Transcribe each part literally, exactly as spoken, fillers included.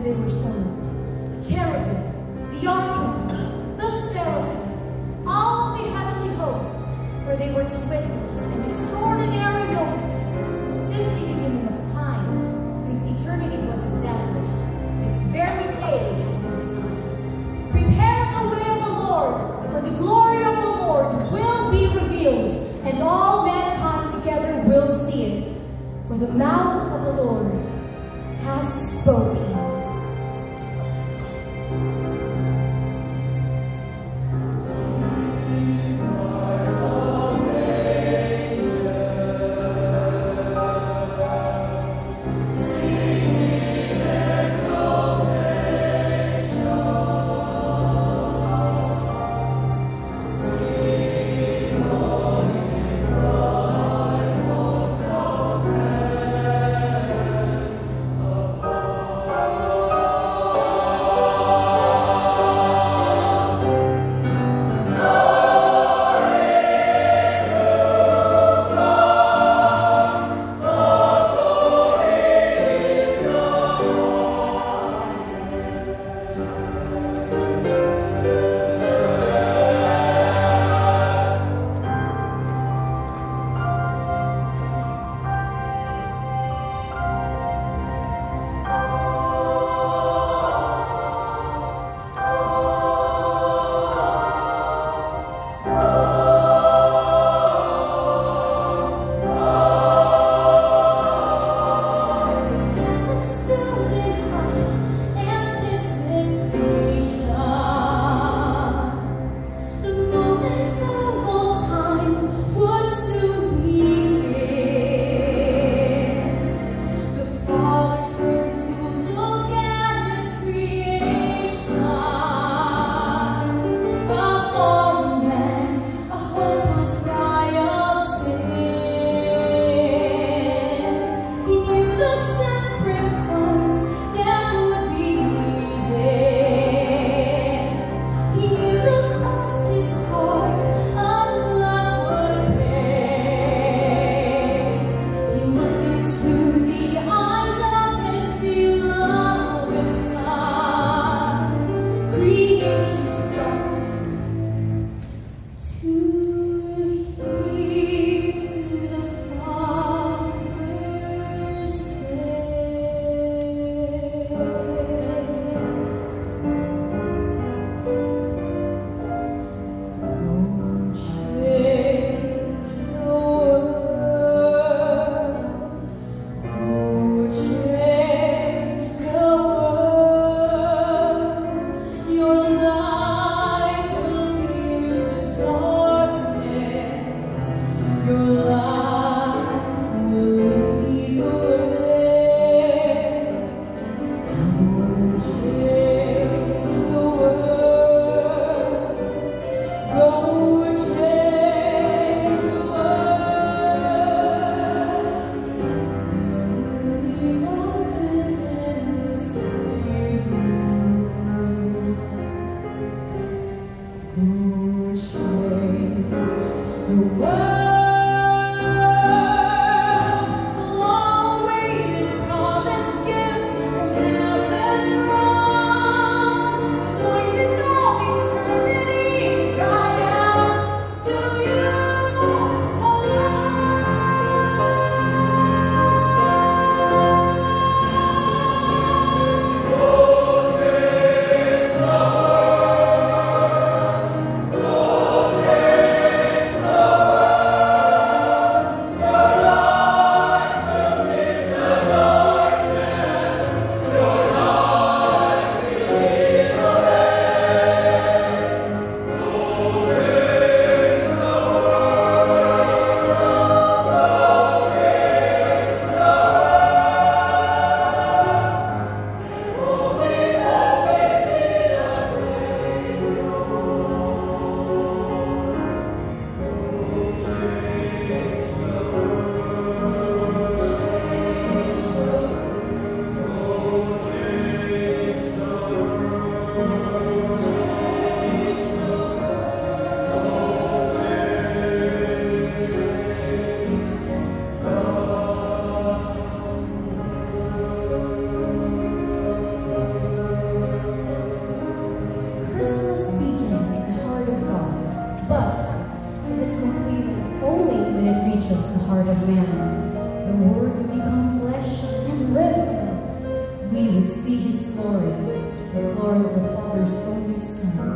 they were summoned. The cherubim, the archangels, the seraphim, all of the heavenly host, for they were to witness an extraordinary moment. Since the beginning of time, since eternity was established, this very day had been designed. Prepare the way of the Lord, for the glory of the Lord will be revealed, and all mankind together will see it. For the mouth of the Lord has spoken. Oh the Word would become flesh and live in us. We would see His glory, the glory of the Father's only Son.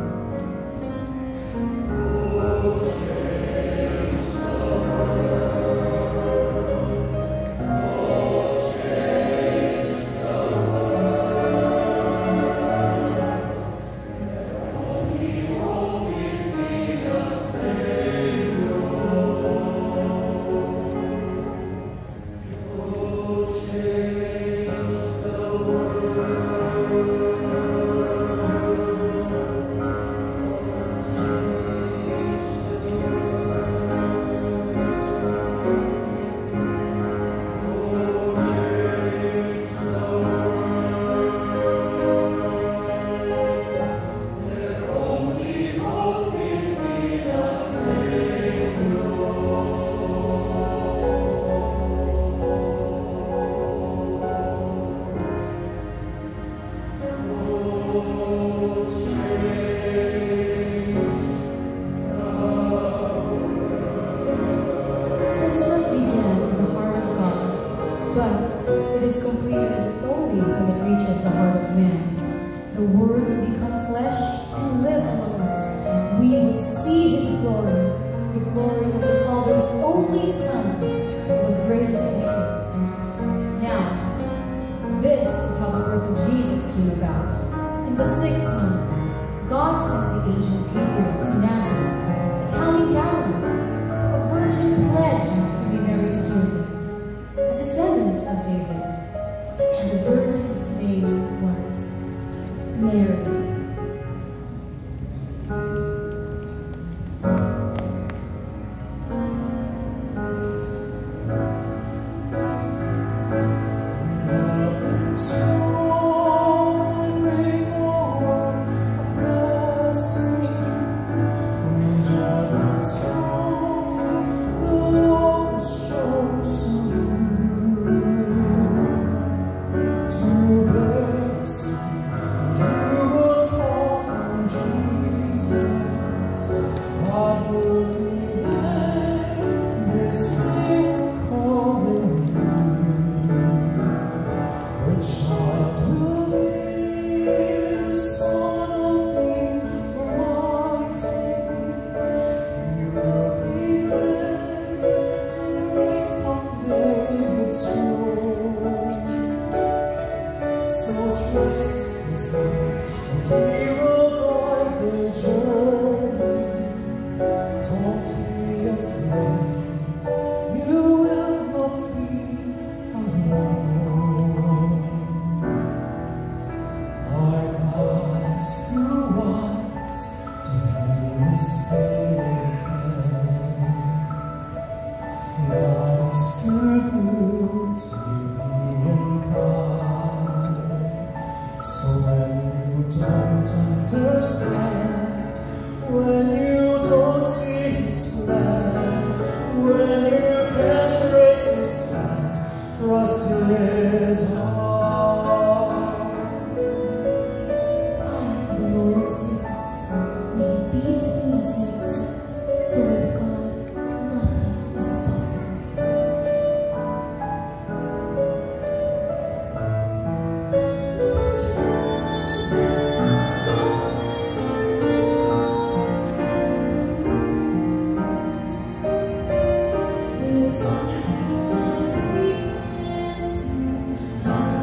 Thank you.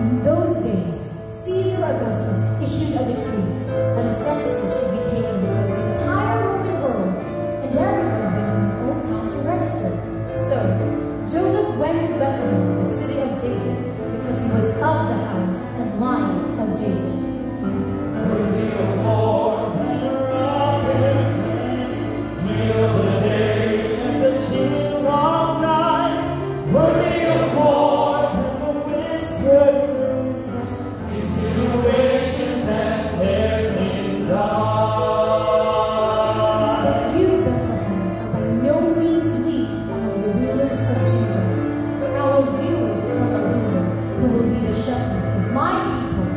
In those days, Caesar Augustus issued a decree that a census should be taken of the entire Roman world, and everyone went to his own town to register. So, Joseph went to Bethlehem, the city of David, because he was of the house and line of David. Worthy of more than a rocket, heal the day and the chill of night. Worthy of more than the whispered rumors, insinuations and stares in dark. But you, Bethlehem, are by no means least among the rulers of Judah, for out of you will come a ruler who will be the shepherd of my people,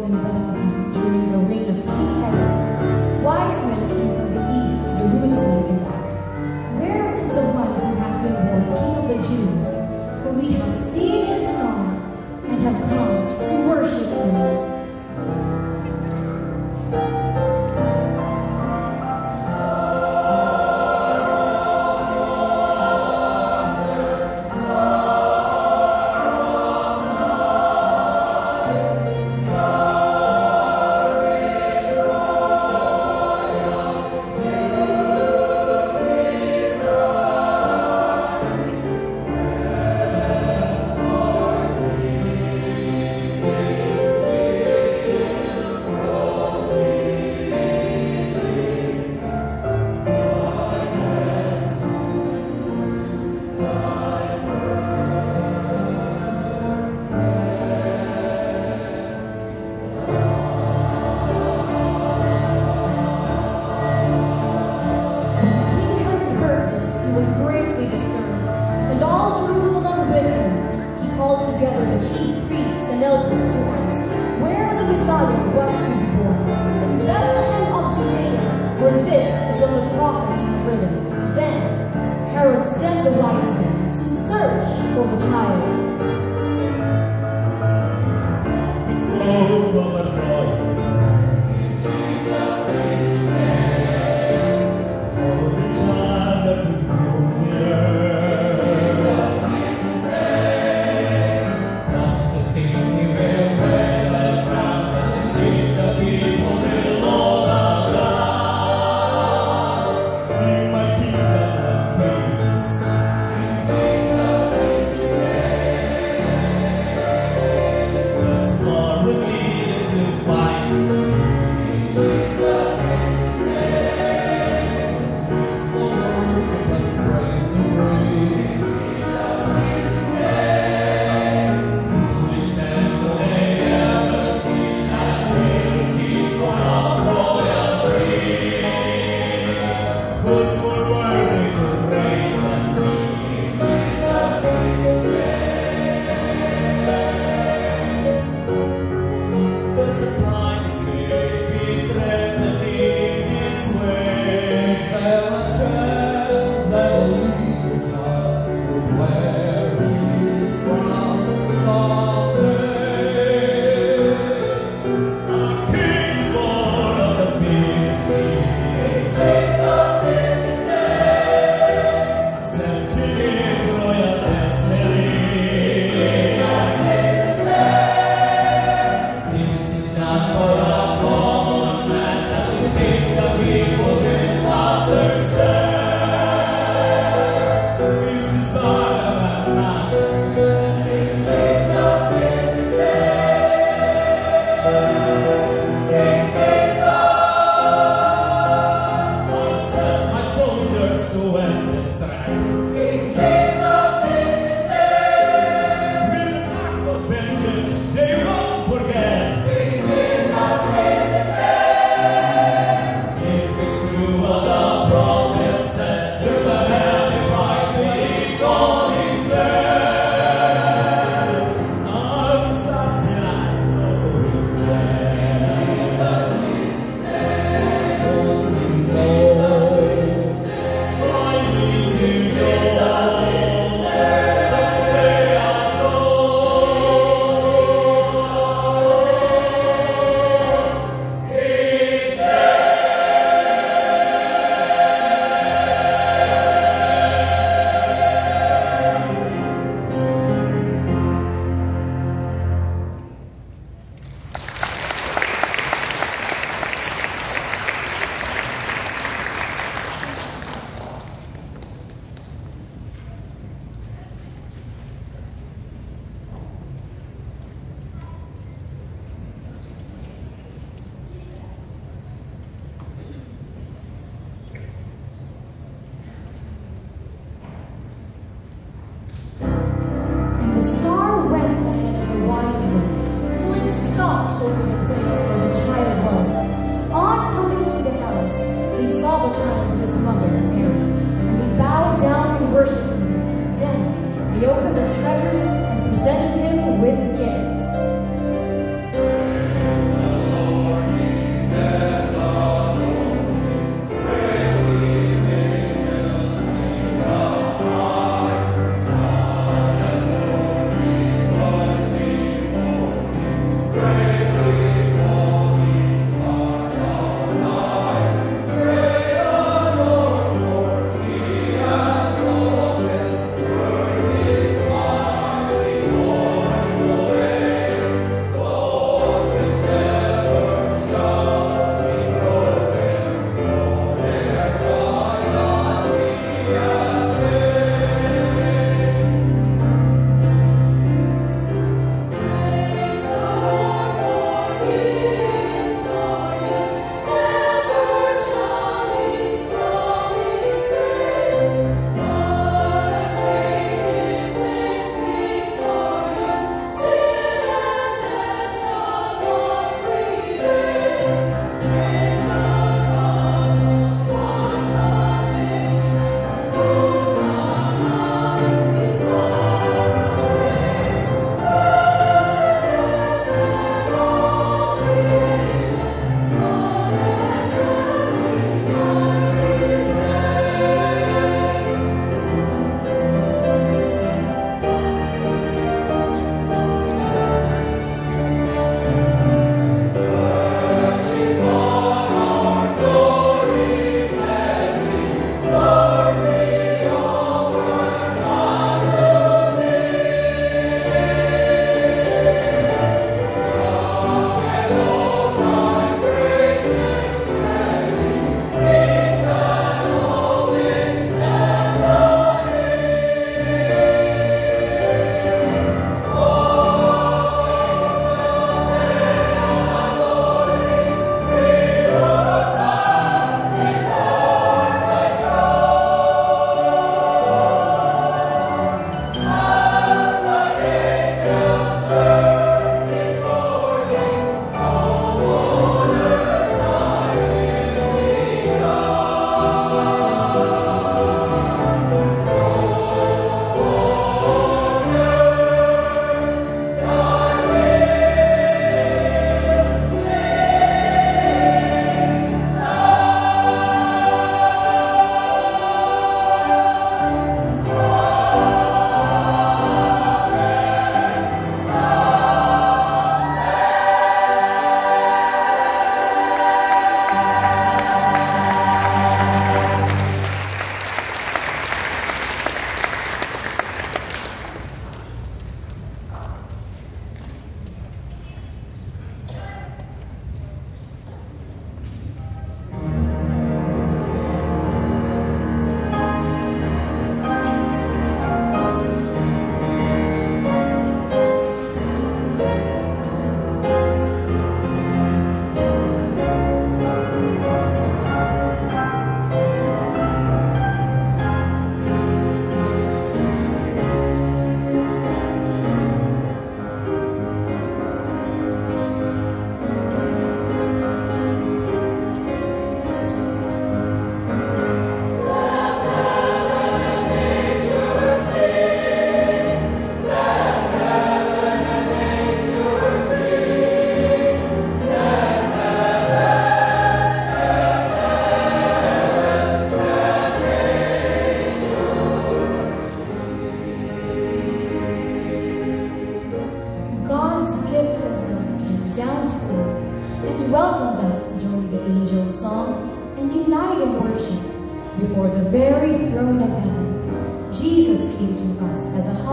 in Bethlehem during the reign of King Herod, wise men came from the east to Jerusalem and asked, "Where is the one who has been born King of the Jews? For we have seen his star and have come to worship him." Jesus is his name.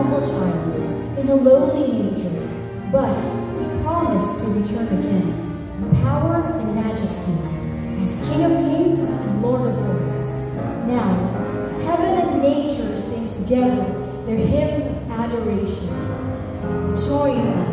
humble child in a lowly manger, but he promised to return again in power and majesty as King of kings and Lord of lords. Now, heaven and nature sing together their hymn of adoration. Join us.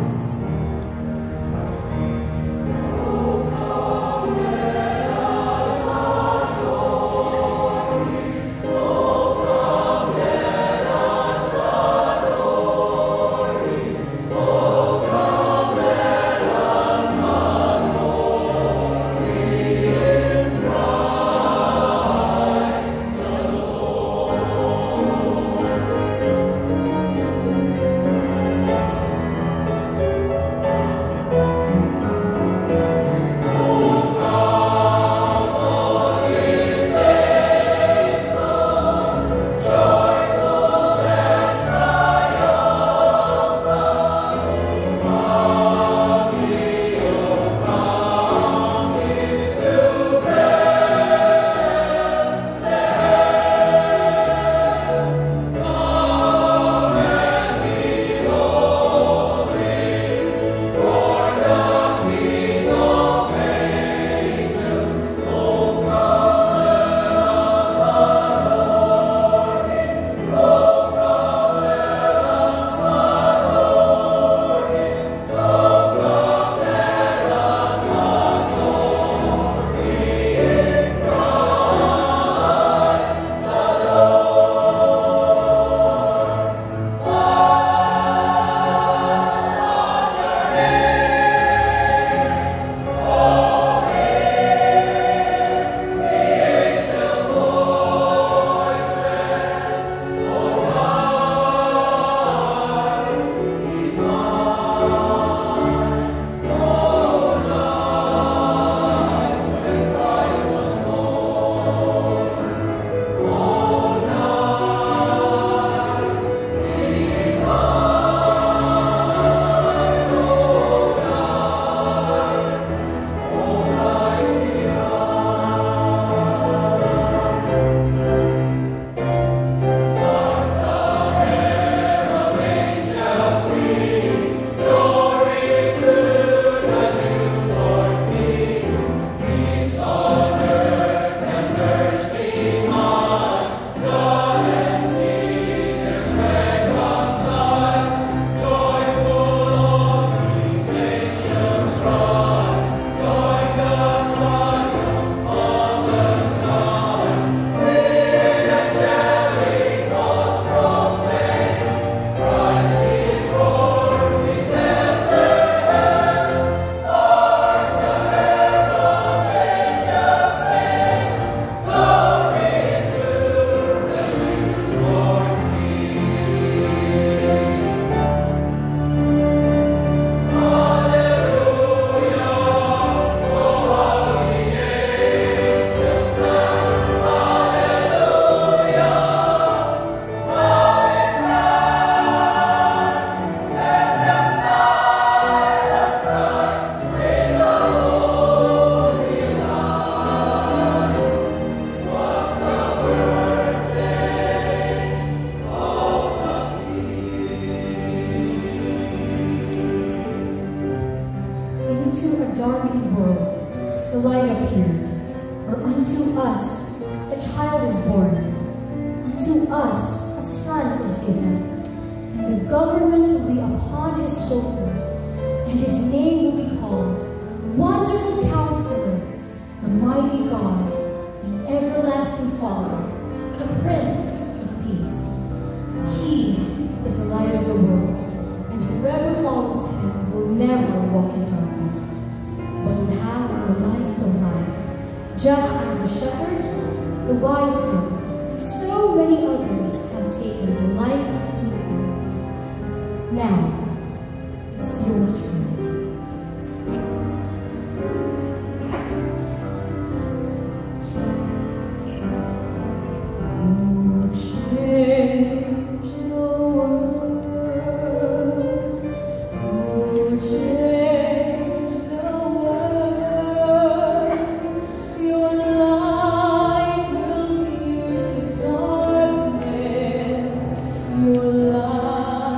Your light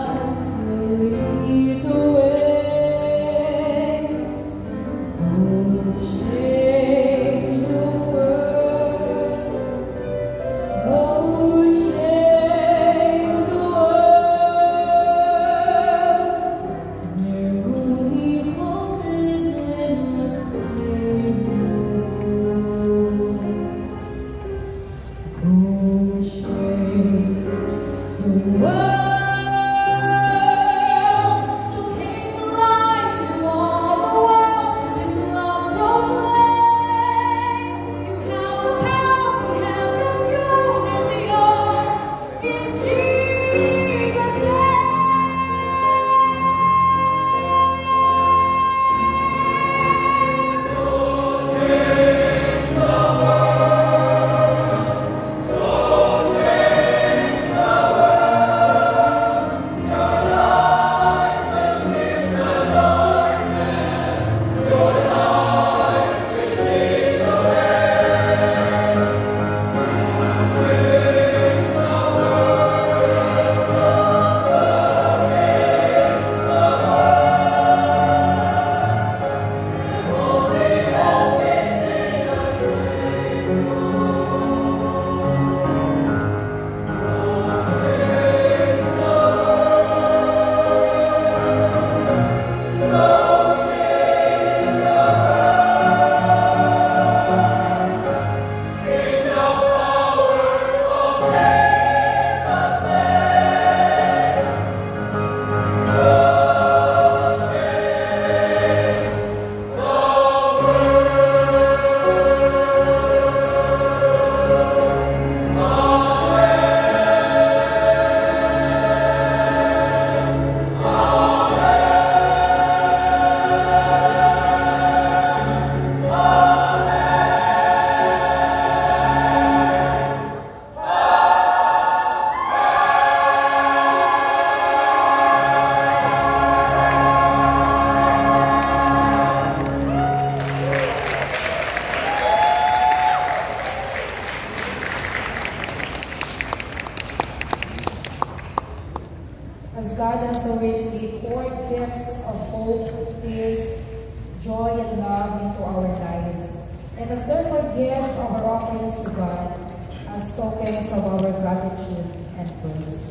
Let us therefore give our offerings to God as tokens of our gratitude and praise.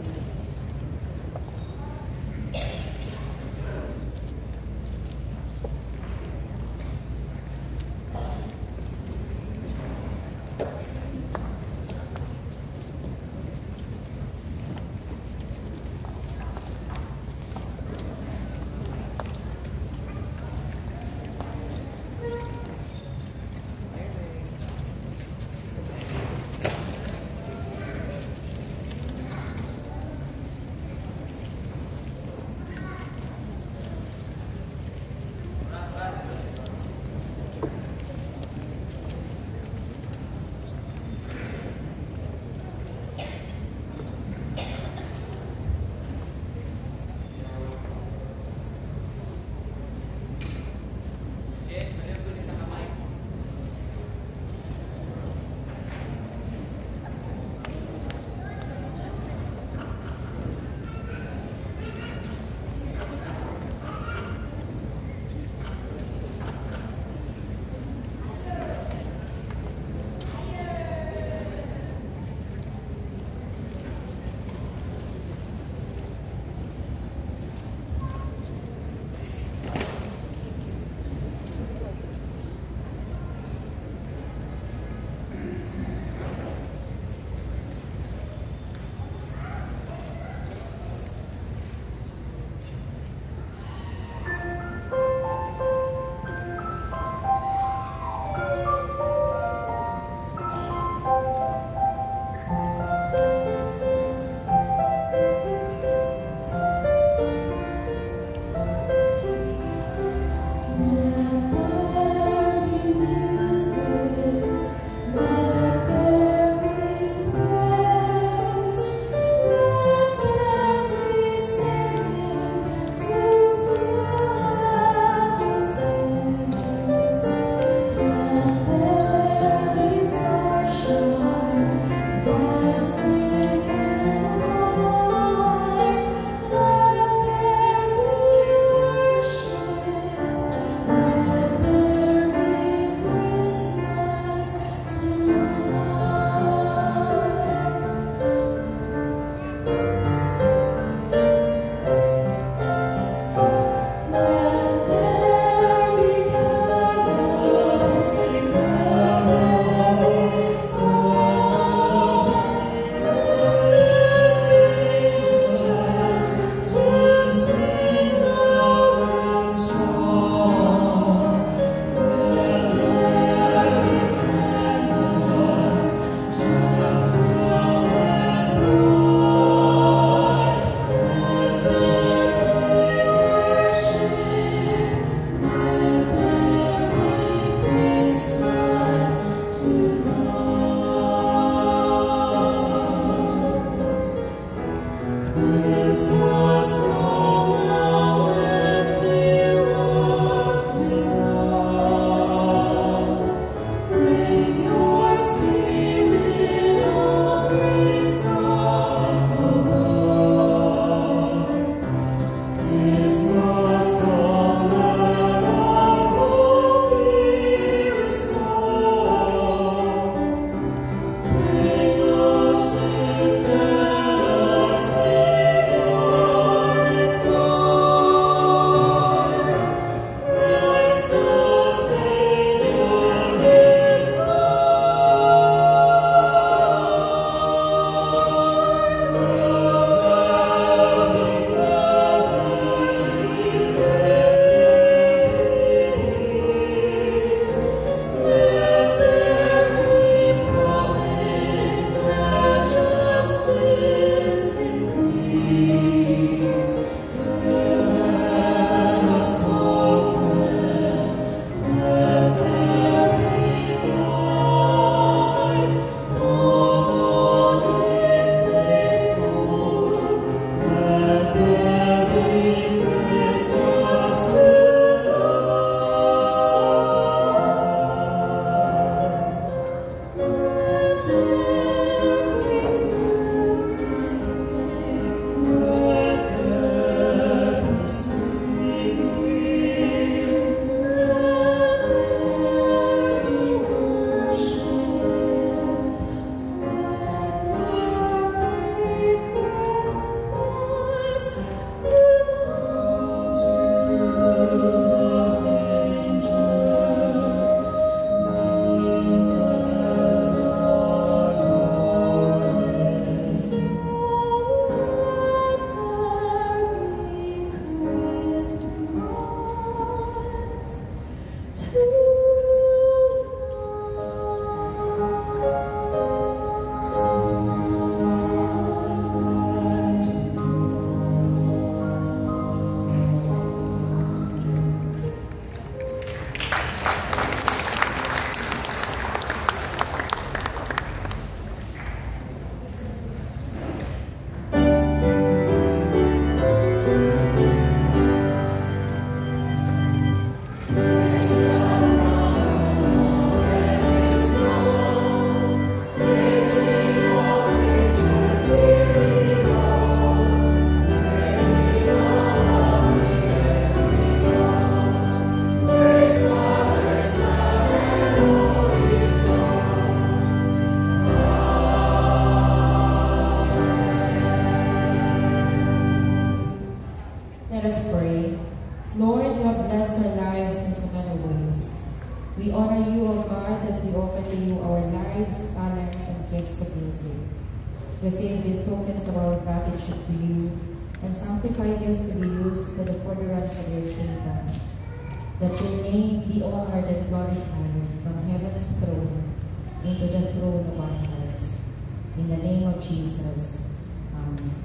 O God, as we offer to you our lives, talents, and gifts of music. Receive these tokens of our gratitude to you, and sanctify this to be used for the furtherance of your kingdom. That your name be honored and glorified from heaven's throne into the throne of our hearts. In the name of Jesus. Amen.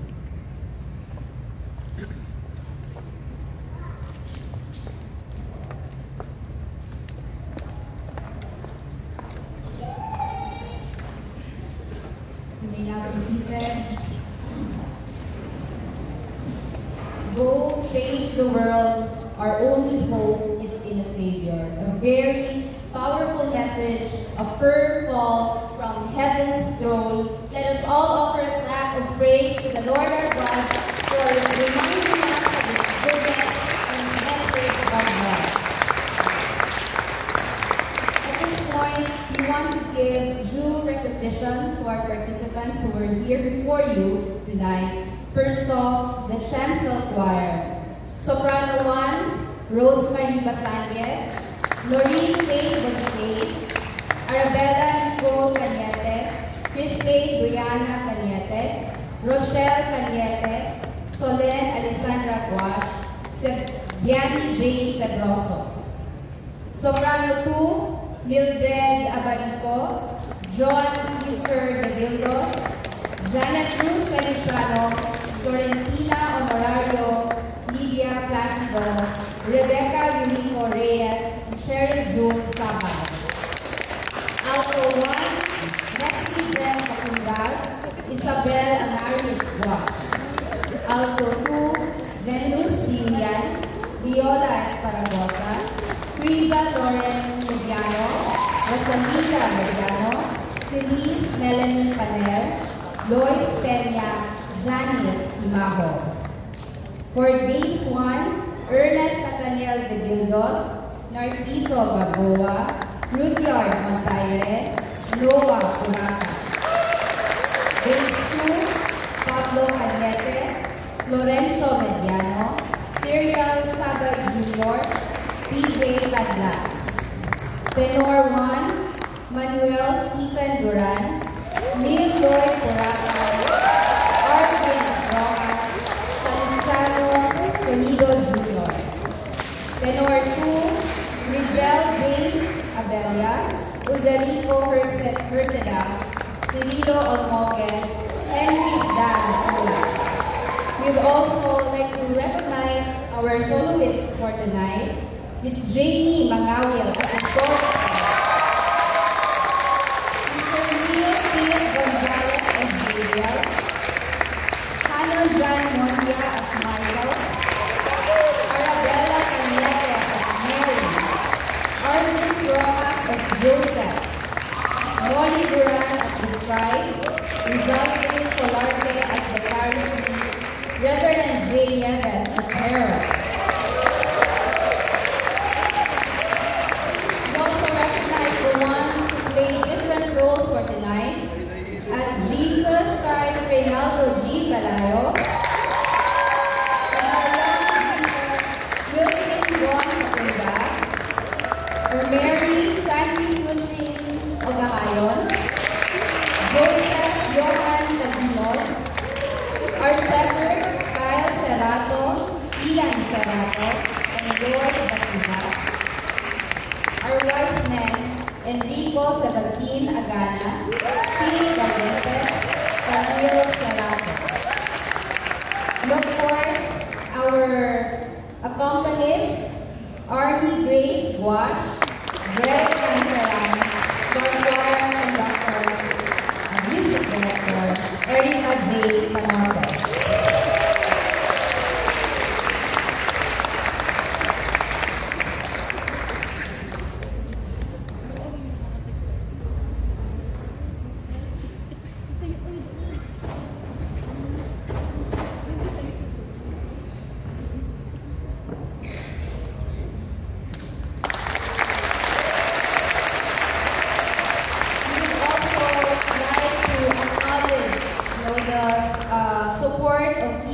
You may now be seated. Go change the world. Our only hope is in a Savior. A very powerful message, a firm call from heaven's throne. Let us all offer a clap of praise to the Lord our God for reminding us of His goodness and His message of love. At this point, we want to give due recognition to our participants who were here before you tonight. First off, the Chancel Choir. Soprano one, Rosemary Basangues, Noreen K. Bonite, Arabella Nicole Cañete, Christine Brianna Cañete, Rochelle Cañete, Solen Alessandra Guasch, Sebiani Jane Sebroso. Soprano two, Mildred Abarico, John Christopher De Vildos, Janet Ruth Feliciano, Florentina Honorario, Lydia Placido, Rebecca Unico Reyes, and Cheryl June Sabal. Alto one, Leslie Jen Pakundag, Isabel Amaris Guasch. Alto two, Venus Dilian, Viola Esparagosa, Friza Lawrence Mediano, Rosalinda Mediano, Denise Melanie Paner, Lois Peña, Janet Imajo. For base one, Ernest Nathaniel De Gildos, Narciso Bagoa, Rudyard Montaire, Noah Uraka. Base two, Pablo Cañete, Florencio Mediano, Serial Sabay Junior, P J Ladlas. Tenor one, Manuel Stephen Duran, Neal Lloyd Uraka, Arvince Rojas, Sonido Junior. Tenor two, Rizal James Arabella, Udarico Herceda, Cirilo Olmogues, Henry Dan Ulas. We would also like to recognize our soloists for tonight. Miss Jamie Mangaoil as the Storyteller. Mister Neal Philip Gonzales as Gabriel. Hanon John Mondia as Michael. Arabella Cañete as Mary. Arvince Rojas as Joseph. Noli Duran as the Scribe. Rizaldy Solarte as the Pharisee. Reverend J. Yebes as Herald. We also recognize the ones who play different roles for tonight as Jesus Christ Reynaldo G. Pelayo, or Mary Chanti Sunshin Ogahayon, Joseph Johan Tagimol, our shepherds Kyle Serrato, Ian Serrato, and Roy Basibas, our wise men Enrico Sebastian Agana, Philip Valentes, and Neal Serrato. And of course, our accompanists, Armi Grace Guasch, Greg Canceran, choir conductor, and music director, Erika Panotes.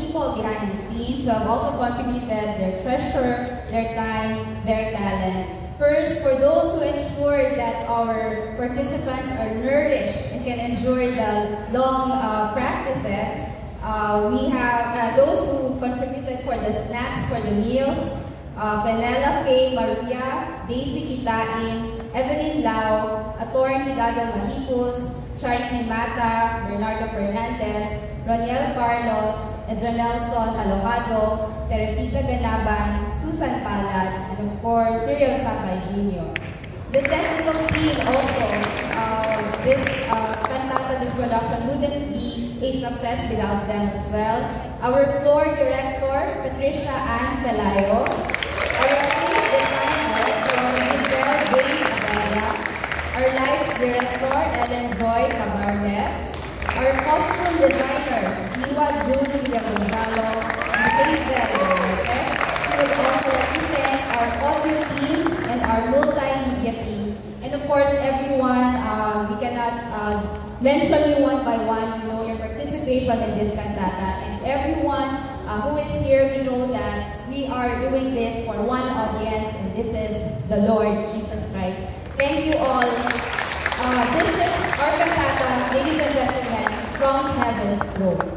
Who have also contributed their treasure, their time, their talent, First, for those who ensure that our participants are nourished and can endure the long uh, practices, uh, we have uh, those who contributed for the snacks, for the meals, uh, Fenella Faye Maria, Daisy Kitain, Evelyn Lau, Attorney Dagal Mahicos, Charity Mata, Bernardo Fernandez, Roniel Carlos, Ezranel Son Alojado, Teresita Ganaban, Susan Palad, and of course, Cyril Sabay Junior The technical team also, uh, this uh, cantata, this production wouldn't be a success without them as well. Our floor director, Patricia Ann Pelayo, our artist designer, Gabriel James Arabella, our lights director, Ellen Joy Cabardes, our costume designers, Liwa June Gonzales, and Clydesdale. We would also like to thank our audio team and our multimedia team. And of course, everyone, uh, we cannot uh, mention you one by one. You know your participation in this cantata. And everyone uh, who is here, we know that we are doing this for one audience, and this is the Lord Jesus Christ. Thank you all. Uh, this is our cantata, ladies and gentlemen, from Heaven's Throne.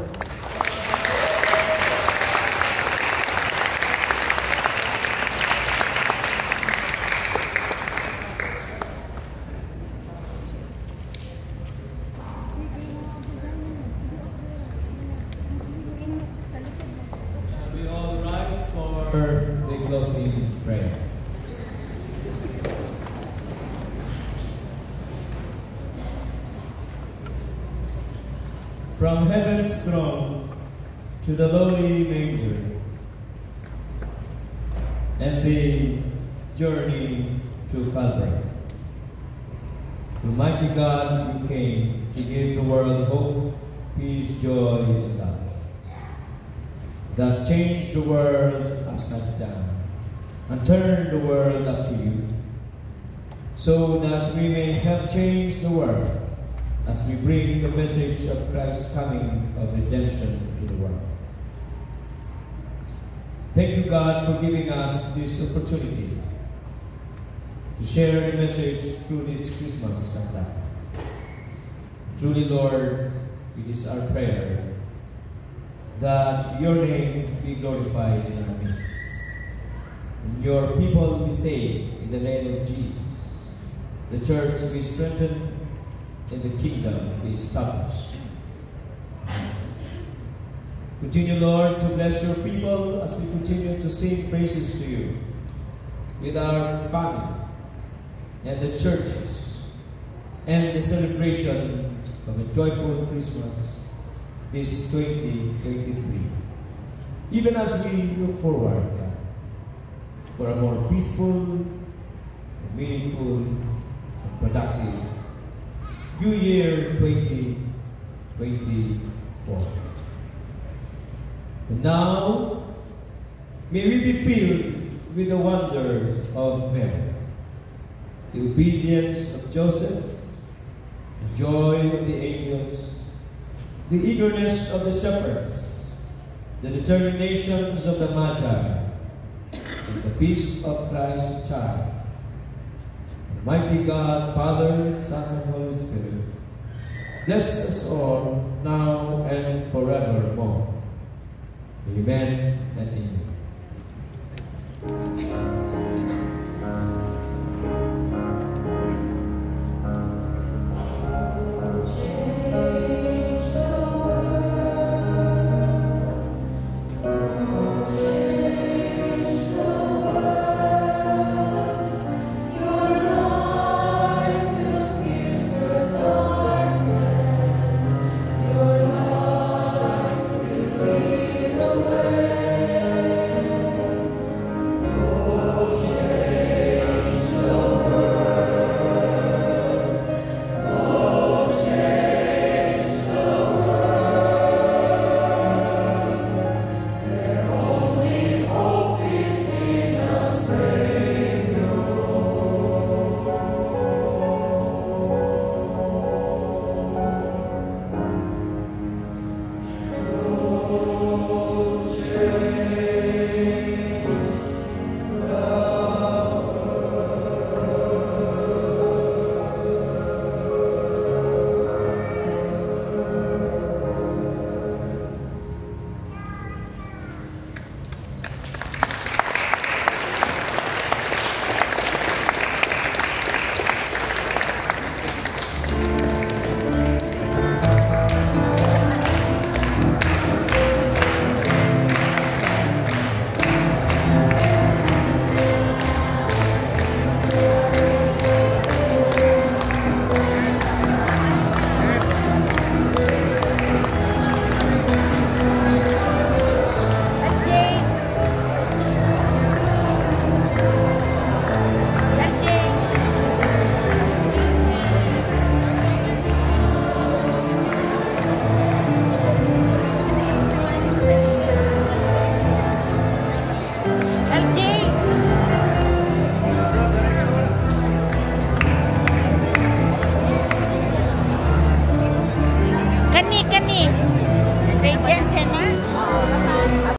The closing prayer. From heaven's throne to the lowly manger, and the journey to Calvary. Almighty God, you came to give the world hope, peace, joy, and love that changed the world upside down and turned the world up to you, so that we may help change the world as we bring the message of Christ's coming of redemption to the world. Thank you, God, for giving us this opportunity to share the message through this Christmas cantata. Truly, Lord, it is our prayer that your name be glorified in our midst, and your people be saved in the name of Jesus, the church be strengthened, and the kingdom be established. Continue, Lord, to bless your people as we continue to sing praises to you with our family and the churches and the celebration of a joyful Christmas this twenty twenty-three. Even as we look forward, God, for a more peaceful, meaningful, and productive New Year twenty twenty-four. And now, may we be filled with the wonder of Mary, the obedience of Joseph, the joy of the angels, the eagerness of the shepherds, the determinations of the Magi, and the peace of Christ's child. Almighty God, Father, Son, and Holy Spirit, bless us all, now and forevermore. Amen and amen.